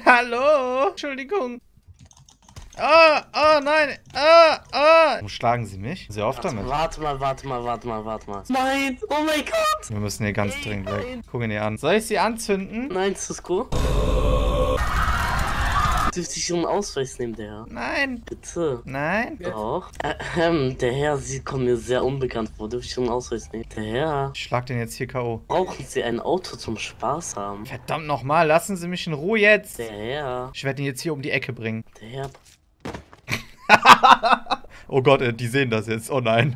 Hallo? Entschuldigung. Oh, nein. Warum schlagen Sie mich? Sehr oft damit. Warte mal. Nein, oh mein Gott. Wir müssen hier ganz dringend weg. Guck ihn hier an. Soll ich sie anzünden? Nein, Cisco. Dürfte ich einen Ausweis nehmen, der Herr? Nein. Bitte. Nein. Doch. Der Herr, Sie kommen mir sehr unbekannt vor. Dürfte ich einen Ausweis nehmen? Der Herr. Ich schlag den jetzt hier K.O. Brauchen Sie ein Auto zum Spaß haben? Verdammt nochmal, lassen Sie mich in Ruhe jetzt. Der Herr. Ich werde ihn jetzt hier um die Ecke bringen. Der Herr. Oh Gott, die sehen das jetzt. Oh nein.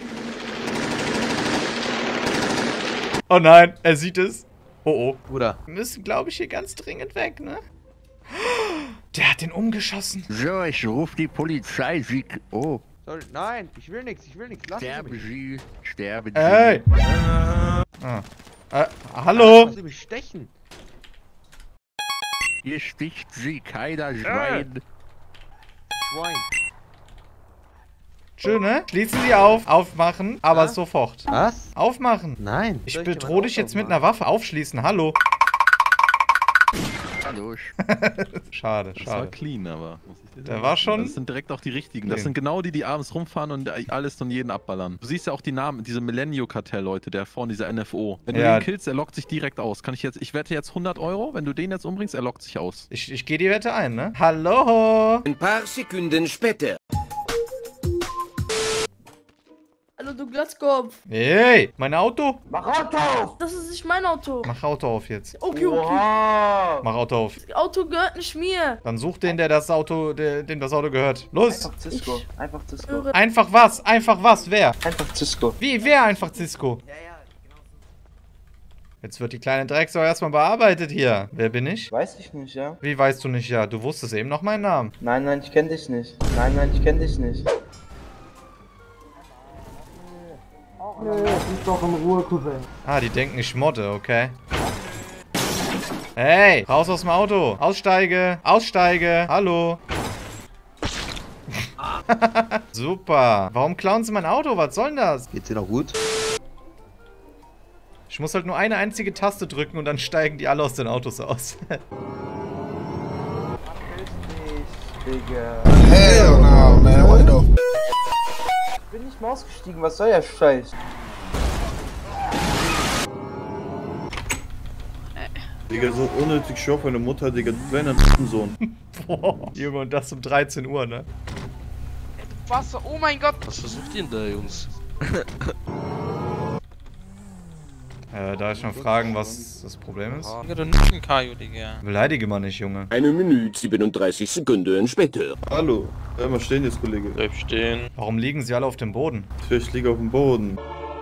Oh nein, er sieht es. Oh. Bruder. Wir müssen, glaube ich, hier ganz dringend weg, ne? Der hat den umgeschossen. So, ich rufe die Polizei. Sie... Oh. Sorry, nein, ich will nichts. Lass mich. Sterben Sie. Ey! Hallo? Lass mich stechen. Hier sticht Sie, keiner Schwein. Schwein. Schön, ne? Schließen Sie auf. Aufmachen, aber Ja? sofort. Was? Aufmachen. Nein. Ich Soll dir bedrohe mein dich Auto jetzt mit aufmachen? einer Waffe. Aufschließen. Hallo. Hallo. Schade. Das war clean, aber. Muss ich dir Der sagen. war schon... Das sind direkt auch die richtigen. clean. Das sind genau die, die abends rumfahren und alles und jeden abballern. Du siehst ja auch die Namen, diese Millennium-Kartell-Leute, der vorne, dieser NFO. Wenn du Ja. den killst, er lockt sich direkt aus. Ich wette jetzt 100 €, wenn du den jetzt umbringst, er lockt sich aus. Ich gehe die Wette ein, ne? Hallo. Ein paar Sekunden später. Hallo, du Glatzkopf. Hey, mein Auto? Mach Auto auf! Das ist nicht mein Auto. Mach Auto auf jetzt. Okay. Wow. Mach Auto auf. Das Auto gehört nicht mir. Dann such den, dem das Auto gehört. Los. Einfach Cisco. Einfach Cisco. Einfach was? Einfach was? Wer? Einfach Cisco. Wie? Wer einfach Cisco? Jetzt wird die kleine Drecksau erstmal bearbeitet hier. Wer bin ich? Weiß ich nicht, ja? Wie weißt du nicht? Ja, du wusstest eben noch meinen Namen. Nein, ich kenn dich nicht. Nein, ich kenn dich nicht. Lass doch in Ruhe, Cousin. Ah, die denken, ich modde, okay. Hey, raus aus dem Auto. Aussteige. Hallo. Super. Warum klauen sie mein Auto? Was soll denn das? Geht's dir noch gut? Ich muss halt nur eine einzige Taste drücken und dann steigen die alle aus den Autos aus. Digga. Hell no, man. What the Ich bin nicht mal ausgestiegen, was soll der Scheiß? Digga, so unnötig Show für eine Mutter, Digga, du kleiner Sohn. Boah, Junge, und das um 13 Uhr, ne? Wasser, oh mein Gott! Was versucht ihr denn da, Jungs? Darf ich mal fragen, was das Problem ist? Digga. Beleidige mal nicht, Junge. Eine Minute 37 Sekunden später. Hallo, bleib mal stehen jetzt, Kollege. Bleib stehen. Warum liegen sie alle auf dem Boden? Ich liege auf dem Boden.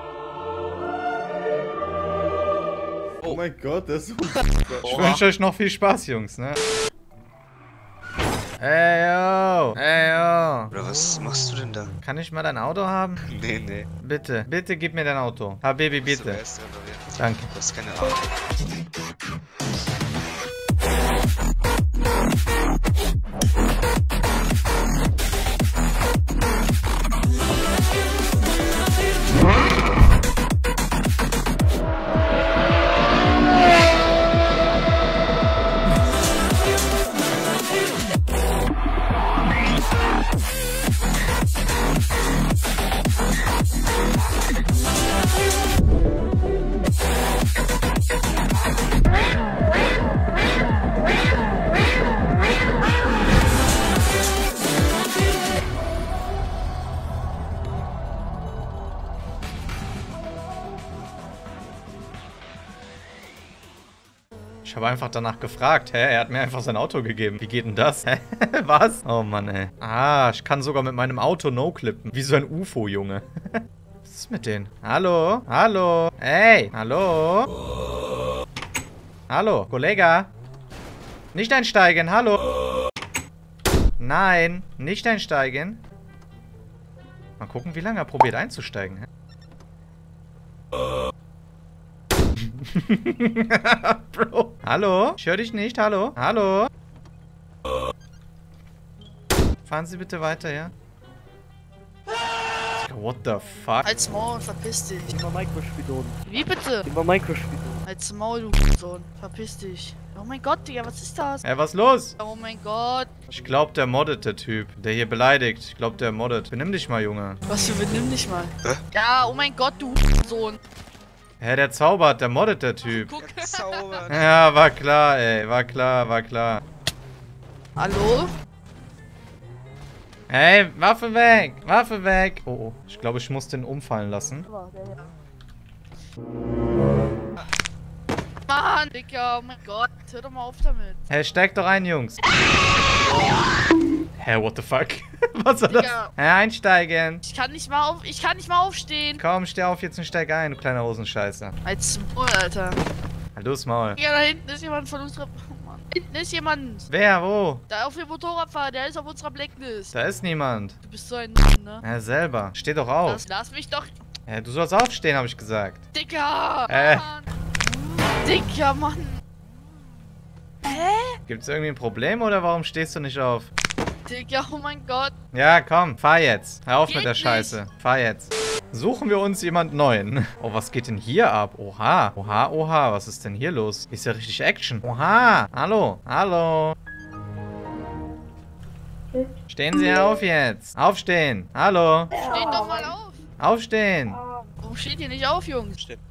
Oh mein Gott, der ist so... Ich wünsche euch noch viel Spaß, Jungs, ne? Ey, yo! Oder was machst du denn da? Kann ich mal dein Auto haben? Nee. Bitte, bitte gib mir dein Auto. Habibi, bitte. Danke. Du hast keine Ahnung. Ich habe einfach danach gefragt. Hä? Er hat mir einfach sein Auto gegeben. Wie geht denn das? Hä? Was? Oh Mann, ey. Ah, ich kann sogar mit meinem Auto no-clippen. Wie so ein UFO, Junge. Was ist mit denen? Hallo? Hallo? Hey! Hallo? Hallo? Kollege? Nicht einsteigen, hallo? Nein, nicht einsteigen. Mal gucken, wie lange er probiert einzusteigen. Hä? Bro. Hallo? Ich höre dich nicht. Hallo? Hallo? Fahren Sie bitte weiter, ja? What the fuck? Halt's Maul, verpiss dich. Immer Microspidon. Wie bitte? Immer Microspidon. Halt's Maul, du Sohn. Verpiss dich. Oh mein Gott, Digga, was ist das? Ey, was los? Oh mein Gott. Ich glaube, der moddet, der Typ. Der hier beleidigt. Ich glaube, der moddet. Benimm dich mal, Junge. Was für benimm dich mal. Ja, oh mein Gott, du Sohn. Hä, der zaubert. Der moddet, der Typ. Guck. Ja, war klar, ey. War klar. Hallo? Ey, Waffe weg. Waffe weg. Oh, oh. Ich glaube, ich muss den umfallen lassen. Mann, Digga, oh mein Gott. Hör doch mal auf damit. Hey, steig doch ein, Jungs. Hä, what the fuck? Was war das? Digga. Hä, einsteigen. Ich kann nicht mal aufstehen. Komm, steh auf jetzt und steig ein, du kleiner Hosenscheißer. Als Maul, Alter. Halt los, Maul. Digga, da hinten ist jemand von unserer... Oh Mann. Hinten ist jemand. Wer, wo? Da auf dem Motorradfahrer, der ist auf unserer Blacklist. Da ist niemand. Du bist so ein ne? Ja, selber. Steh doch auf. Lass mich doch... Ja, du sollst aufstehen, habe ich gesagt. Digga! Mann. Digga, Mann. Hä? Gibt's irgendwie ein Problem oder warum stehst du nicht auf? Digga, oh mein Gott. Ja, komm, fahr jetzt. Hör auf Geht mit der nicht. Scheiße. Fahr jetzt. Suchen wir uns jemand Neuen. Oh, was geht denn hier ab? Oha. Oha, oha. Was ist denn hier los? Ist ja richtig Action. Oha. Hallo. Hallo. Stehen Sie auf jetzt. Aufstehen. Hallo. Steht doch mal auf. Aufstehen. Warum steht ihr nicht auf, Jungs? Stimmt.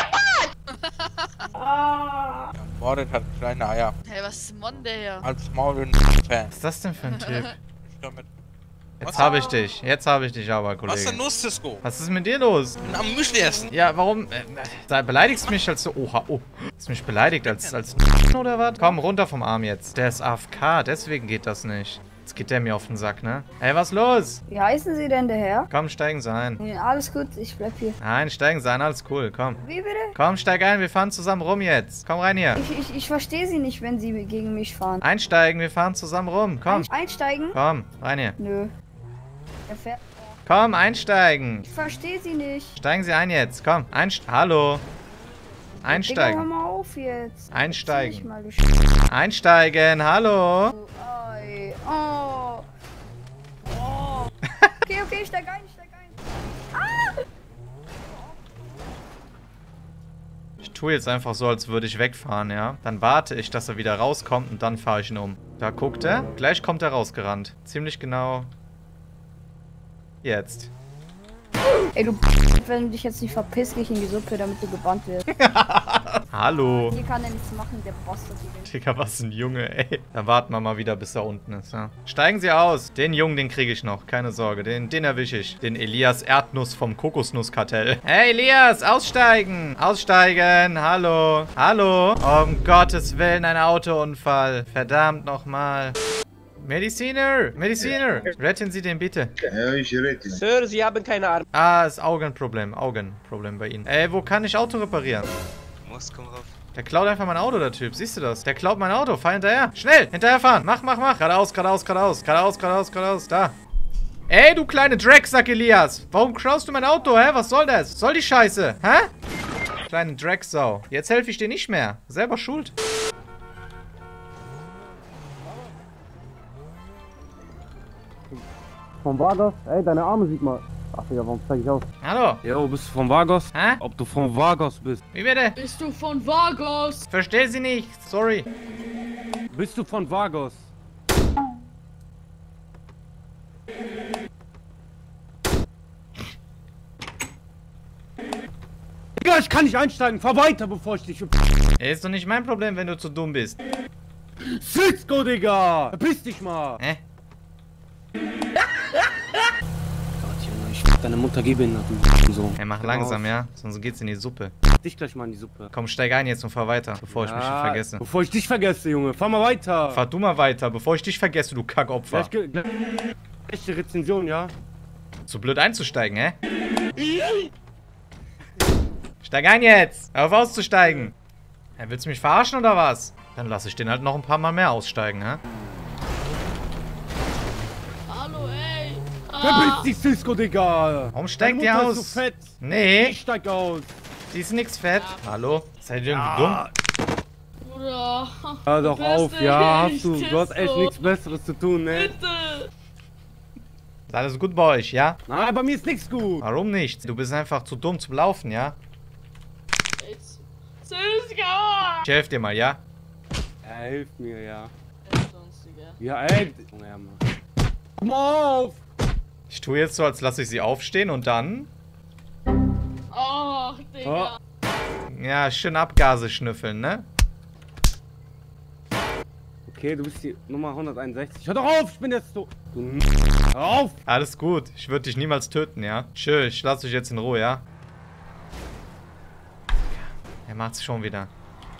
Mordet hat kleine Eier. Hey, was ist Mon der hier? Als Maul und Fan. Was ist das denn für ein Typ? Damit. Jetzt habe ich dich. Jetzt habe ich dich aber, Kollege. Was ist denn los, Cisco? Was ist mit dir los? Ich bin am Müsli essen. Ja, warum? Da beleidigst du mich als so... Oha, oh. Hast du mich beleidigt als oder was? Komm, runter vom Arm jetzt. Der ist AFK, deswegen geht das nicht. Jetzt geht der mir auf den Sack, ne? Ey, was los? Wie heißen Sie denn, der Herr? Komm, steigen Sie ein. Ja, alles gut, ich bleib hier. Nein, steigen Sie ein, alles cool, komm. Wie bitte? Komm, steig ein, wir fahren zusammen rum jetzt. Komm rein hier. Ich verstehe Sie nicht, wenn Sie gegen mich fahren. Einsteigen, wir fahren zusammen rum, komm. Einsteigen? Komm, rein hier. Nö. Er fährt... Komm, einsteigen. Ich verstehe Sie nicht. Steigen Sie ein jetzt, komm. Hallo. Digga, Einsteigen. hör mal auf jetzt. Einsteigen. Zieh dich mal, du Einsteigen, hallo. Ei. Oh. Oh. Okay, steig ein. Ah! Ich tue jetzt einfach so, als würde ich wegfahren, ja? Dann warte ich, dass er wieder rauskommt und dann fahre ich ihn um. Da guckt er. Gleich kommt er rausgerannt. Ziemlich genau. Jetzt. Ey, du wenn du dich jetzt nicht verpisst, geh ich in die Suppe, damit du gebannt wirst. Hallo. Hier kann er nichts machen, der Bastard. Digga, was ein Junge, ey. Da warten wir mal wieder, bis er unten ist, ja? Steigen Sie aus. Den Jungen, den kriege ich noch. Keine Sorge, den erwische ich. Den Elias Erdnuss vom Kokosnusskartell. Hey, Elias, aussteigen. Aussteigen. Hallo. Hallo. Um Gottes Willen, ein Autounfall. Verdammt nochmal. Mediziner! Mediziner! Retten Sie den bitte. Ja, ich rette. Sir, Sie haben keine Arme. Ah, ist Augenproblem. Augenproblem bei Ihnen. Ey, wo kann ich Auto reparieren? Was, komm rauf. Der klaut einfach mein Auto, der Typ. Siehst du das? Der klaut mein Auto. Fahr hinterher. Schnell! Hinterherfahren. Mach. Geradeaus. Geradeaus. Da. Ey, du kleine Drecksack, Elias. Warum klaust du mein Auto, hä? Was soll das? Soll die Scheiße? Hä? Kleine Drecksau. Jetzt helfe ich dir nicht mehr. Selber schuld. Von Vargas? Ey, deine Arme sieht mal. Ach ja, warum zeig ich auf? Hallo. Jo, bist du von Vargas? Hä? Ob du von Vargas bist? Wie bitte? Bist du von Vargas? Versteh sie nicht. Sorry. Bist du von Vargas? Digga, ich kann nicht einsteigen. Fahr weiter, bevor ich dich... Ist doch nicht mein Problem, wenn du zu dumm bist. Cisco, Digga! Verpiss dich mal! Hä? Ich will deine Mutter geben, du so. Ey, mach langsam, ja? Sonst geht's in die Suppe. Dich gleich mal in die Suppe. Komm, steig ein jetzt und fahr weiter, bevor ich mich vergesse. Bevor ich dich vergesse, Junge. Fahr mal weiter. Fahr du mal weiter, bevor ich dich vergesse, du Kackopfer. Echte Rezension, ja? Zu blöd einzusteigen, hä? Steig ein jetzt! Hör auf auszusteigen! Ja, willst du mich verarschen oder was? Dann lasse ich den halt noch ein paar Mal mehr aussteigen, hä? Hallo, ey. Verpiss dich, Cisco, Digga! Warum steigt die Deine Mutter aus? ist so fett. Nee, Ich steig aus. die ist nix fett. Hallo? Seid ihr irgendwie dumm? Bruder. Hör doch Bist auf, du ja, echt, hast du. Du hast echt Cisco? nichts Besseres zu tun, ne? Bitte. Ist alles gut bei euch, ja? Nein, bei mir ist nichts gut. Warum nicht? Du bist einfach zu dumm zum Laufen, ja? Cisco. Ich helf dir mal, ja? hilf mir, ja. Sonstiger. Ja, ey. Ja, Mann. Komm auf! Ich tue jetzt so, als lasse ich sie aufstehen und dann... Och, Digga. Ja, schön Abgase schnüffeln, ne? Okay, du bist die Nummer 161. Hör doch auf, ich bin jetzt so... Du Hör auf! Alles gut. Ich würde dich niemals töten, ja? Tschö, ich lasse dich jetzt in Ruhe, ja? Er macht's schon wieder.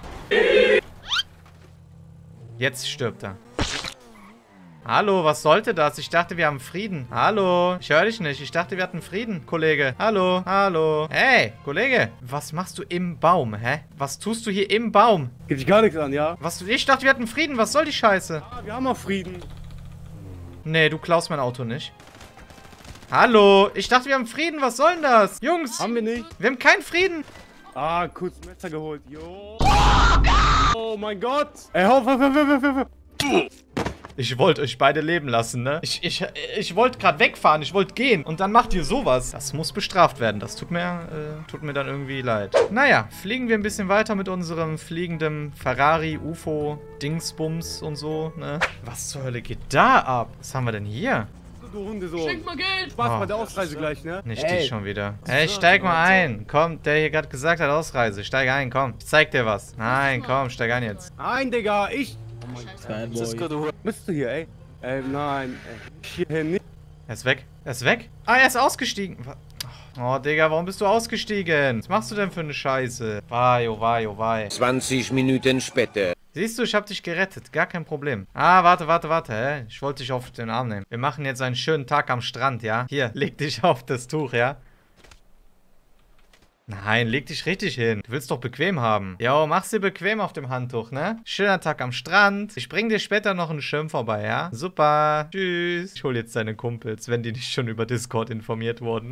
Jetzt stirbt er. Hallo, was sollte das? Ich dachte, wir haben Frieden. Hallo, ich höre dich nicht. Ich dachte, wir hatten Frieden, Kollege. Hallo, hallo. Hey, Kollege, was machst du im Baum, hä? Was tust du hier im Baum? Geht dich gar nichts an, ja? Was? Ich dachte, wir hatten Frieden. Was soll die Scheiße? Ja, wir haben auch Frieden. Nee, du klaust mein Auto nicht. Hallo, ich dachte, wir haben Frieden. Was soll denn das? Jungs, Haben wir nicht? wir haben keinen Frieden. Ah, kurz Messer geholt. Jo. Oh mein Gott. Ey, hör auf. Ich wollte euch beide leben lassen, ne? Ich wollte gerade wegfahren, ich wollte gehen. Und dann macht ihr sowas. Das muss bestraft werden. Das tut mir dann irgendwie leid. Naja, fliegen wir ein bisschen weiter mit unserem fliegenden Ferrari, UFO, Dingsbums und so, ne? Was zur Hölle geht da ab? Was haben wir denn hier? Du Hundesohn. Schenk mal Geld. Spaß bei der Ausreise gleich, ne? Nicht dich schon wieder. Ey, steig mal ein. Komm, der hier gerade gesagt hat, Ausreise. Steig ein, komm. Ich zeig dir was. Nein, komm, steig ein jetzt. Nein, Digga, ich... Scheiße. Bist du hier, ey? Nein, hier nicht. Er ist weg. Er ist weg? Ah, er ist ausgestiegen. Oh, Digga, warum bist du ausgestiegen? Was machst du denn für eine Scheiße? Wei, oh wei, oh wei. 20 Minuten später. Siehst du, ich hab dich gerettet. Gar kein Problem. Ah, warte. Hä? Ich wollte dich auf den Arm nehmen. Wir machen jetzt einen schönen Tag am Strand, ja? Hier, leg dich auf das Tuch, ja? Nein, leg dich richtig hin. Du willst doch bequem haben. Jo, mach's dir bequem auf dem Handtuch, ne? Schöner Tag am Strand. Ich bring dir später noch einen Schirm vorbei, ja? Super. Tschüss. Ich hol jetzt deine Kumpels, wenn die nicht schon über Discord informiert wurden.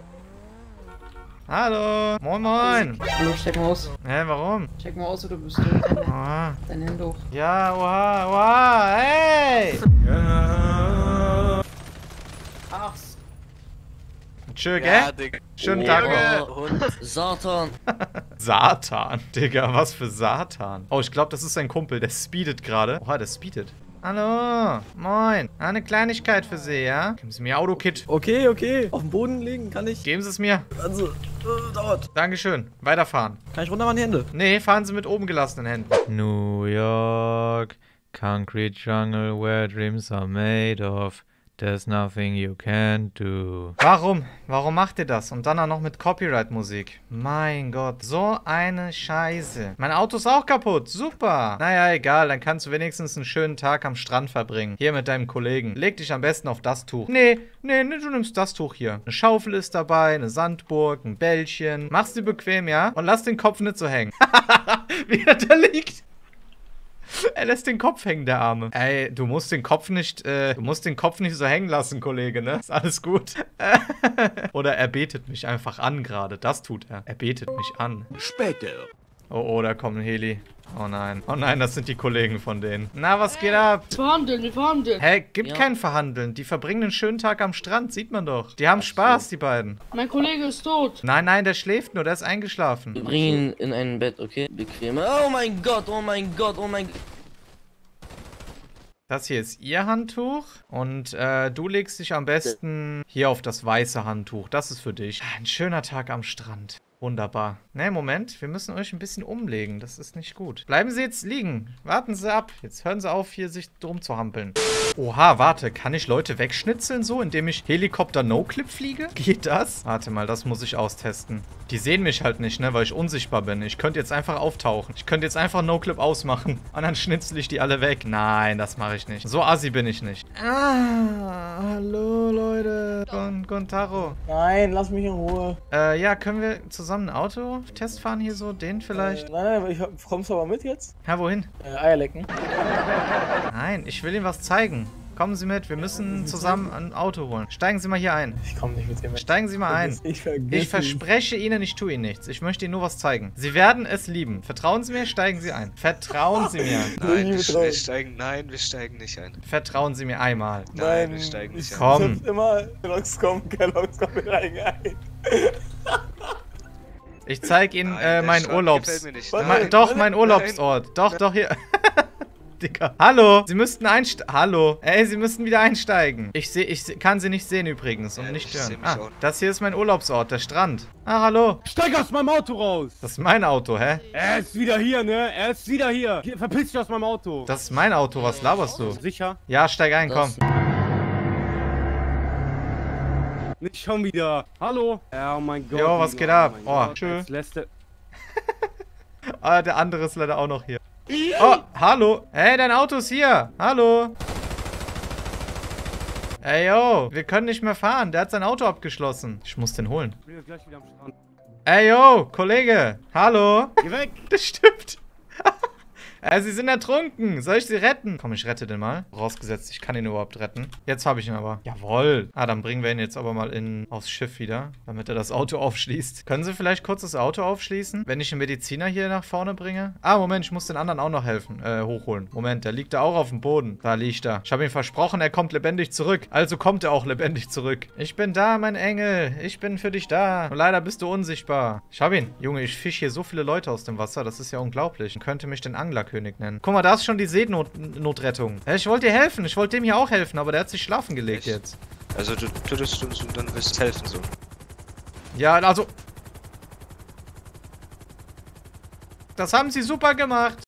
Hallo. Moin, moin. Hallo, check mal aus. Hä, warum? Check mal aus, oder bist du? Oha. Dein Hände hoch. Ja, oha, hey. Ach, Tschö, gell? Ja, Digga. Schönen Tag noch. Und Satan. Satan, Digga, was für Satan. Oh, ich glaube, das ist ein Kumpel, der speedet gerade. Oha, der speedet. Hallo, moin. Eine Kleinigkeit für Sie, ja? Geben Sie mir Autokit. Okay. Auf dem Boden legen kann ich. Geben Sie es mir. Also, dauert. Dankeschön. Weiterfahren. Kann ich runter meine Hände? Nee, fahren Sie mit oben gelassenen Händen. New York, concrete jungle where dreams are made of. There's nothing you can't do. Warum? Warum macht ihr das? Und dann auch noch mit Copyright-Musik. Mein Gott, so eine Scheiße. Mein Auto ist auch kaputt. Super. Naja, egal, dann kannst du wenigstens einen schönen Tag am Strand verbringen. Hier mit deinem Kollegen. Leg dich am besten auf das Tuch. Nee, du nimmst das Tuch hier. Eine Schaufel ist dabei, eine Sandburg, ein Bällchen. Mach's dir bequem, ja? Und lass den Kopf nicht so hängen. Wie er da liegt. Er lässt den Kopf hängen, der Arme. Ey, du musst den Kopf nicht so hängen lassen, Kollege, ne? Ist alles gut. Oder er betet mich einfach an gerade. Das tut er. Er betet mich an. Später. Oh, da kommt ein Heli. Oh nein, das sind die Kollegen von denen. Na, was geht ab? Wir verhandeln. Hä, gibt kein Verhandeln. Die verbringen einen schönen Tag am Strand, sieht man doch. Die haben Spaß, die beiden. Mein Kollege ist tot. Nein, der schläft nur, der ist eingeschlafen. Wir bringen ihn in ein Bett, okay? Bequem. Oh mein Gott. Das hier ist ihr Handtuch und du legst dich am besten hier auf das weiße Handtuch. Das ist für dich. Ein schöner Tag am Strand. Wunderbar. Ne, Moment, wir müssen euch ein bisschen umlegen. Das ist nicht gut. Bleiben Sie jetzt liegen. Warten Sie ab. Jetzt hören Sie auf, hier sich drum zu hampeln. Oha, warte. Kann ich Leute wegschnitzeln so, indem ich Helikopter-No-Clip fliege? Geht das? Warte mal, das muss ich austesten. Die sehen mich halt nicht, ne, weil ich unsichtbar bin. Ich könnte jetzt einfach auftauchen. Ich könnte jetzt einfach No-Clip ausmachen. Und dann schnitzel ich die alle weg. Nein, das mache ich nicht. So assi bin ich nicht. Ah, hallo, Leute. Gontaro. Nein, lass mich in Ruhe. Ja, können wir zusammen ein Auto-Test fahren hier so? Den vielleicht? Nein, kommst du aber mit jetzt? Ja, wohin? Eier lecken. Nein, ich will Ihnen was zeigen. Kommen Sie mit, wir müssen zusammen ein Auto holen. Steigen Sie mal hier ein. Ich komme nicht mit dir mit. Steigen Sie mal ein. Ich verspreche Ihnen, ich tue Ihnen nichts. Ich möchte Ihnen nur was zeigen. Sie werden es lieben. Vertrauen Sie mir, steigen Sie ein. Vertrauen Sie mir. Nein, wir steigen nicht ein. Vertrauen Sie mir einmal. Nein, wir steigen nicht ein. Komm. Ich immer Logs kommen rein. Ich zeige Ihnen meinen Urlaubs... Mir nicht. Doch, mein Urlaubsort. Doch, hier. Digga. Hallo, Sie müssten einsteigen. Hallo. Ey, Sie müssten wieder einsteigen. Ich kann Sie nicht sehen übrigens und nicht hören. Ah, das hier ist mein Urlaubsort, der Strand. Ah, hallo. Steig aus meinem Auto raus! Das ist mein Auto, hä? Er ist wieder hier, ne? Er ist wieder hier. Verpiss dich aus meinem Auto. Das ist mein Auto, was laberst du? Sicher? Ja, steig ein, komm. Nicht schon wieder. Hallo? Oh mein Gott. Jo, was geht ab? Oh, tschö. tschö. Ah, der andere ist leider auch noch hier. Oh, hallo. Hey, dein Auto ist hier. Hallo. Ey, yo, wir können nicht mehr fahren. Der hat sein Auto abgeschlossen. Ich muss den holen. Ich bin gleich wieder am Strand. Ey, yo, Kollege. Hallo. Geh weg. Das stimmt. Sie sind ertrunken. Soll ich sie retten? Komm, ich rette den mal. Vorausgesetzt, ich kann ihn überhaupt retten. Jetzt habe ich ihn aber. Jawohl. Ah, dann bringen wir ihn jetzt aber mal aufs Schiff wieder, damit er das Auto aufschließt. Können Sie vielleicht kurz das Auto aufschließen, wenn ich den Mediziner hier nach vorne bringe? Ah, Moment, ich muss den anderen auch noch helfen. Hochholen. Moment, der liegt da auch auf dem Boden. Da liegt er. Ich habe ihm versprochen, er kommt lebendig zurück. Also kommt er auch lebendig zurück. Ich bin da, mein Engel. Ich bin für dich da. Nur leider bist du unsichtbar. Ich habe ihn. Junge, ich fische hier so viele Leute aus dem Wasser. Das ist ja unglaublich. Ich könnte mich den Anglerkönig nennen. Guck mal, da ist schon die Seenotrettung. Ich wollte dir helfen. Ich wollte dem hier auch helfen, aber der hat sich schlafen gelegt jetzt. Also du tötest uns und dann wirst du helfen so. Ja, also... Das haben sie super gemacht.